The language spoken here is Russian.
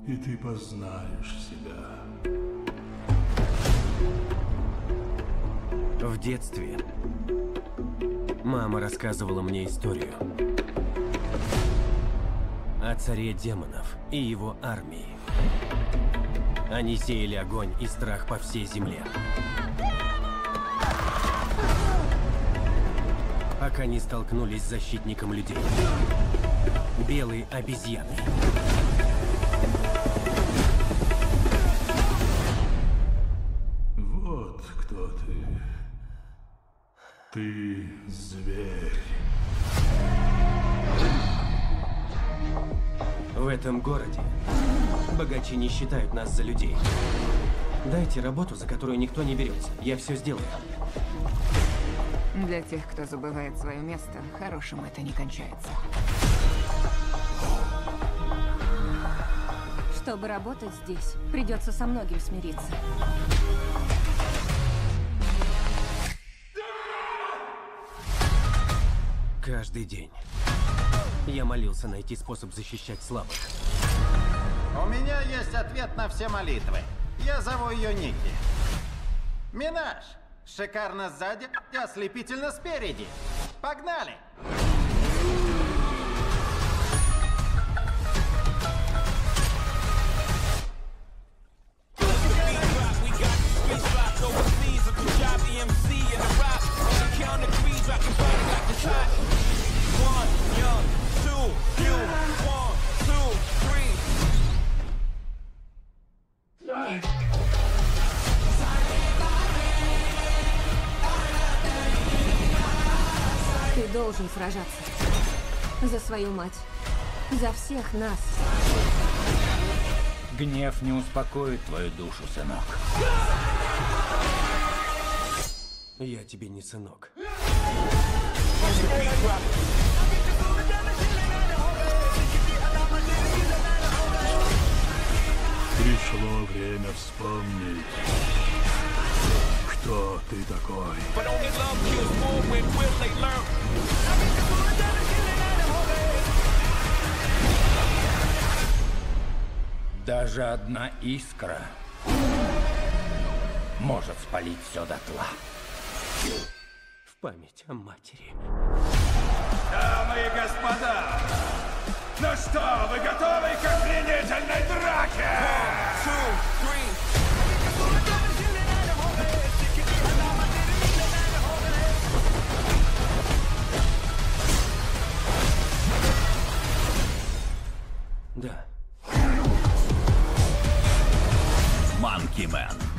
и ты познаешь себя. В детстве мама рассказывала мне историю о царе демонов и его армии. Они сеяли огонь и страх по всей земле, пока не столкнулись с защитником людей. Белой обезьяной. Вот кто ты. Ты зверь. В этом городе богачи не считают нас за людей. Дайте работу, за которую никто не берется. Я все сделаю. Для тех, кто забывает свое место, хорошим это не кончается. Чтобы работать здесь, придется со многим смириться. Каждый день я молился найти способ защищать слабых. У меня есть ответ на все молитвы. Я зову ее Никки. Минаж. Шикарно сзади и ослепительно спереди. Погнали! Ты должен сражаться. За свою мать. За всех нас. Гнев не успокоит твою душу, сынок. Я тебе не сынок. Пришло время вспомнить, кто ты такой. Даже одна искра может спалить все дотла. В память о матери. Дамы и господа, ну что, вы готовы к охренительной драке? Да. Monkey Man.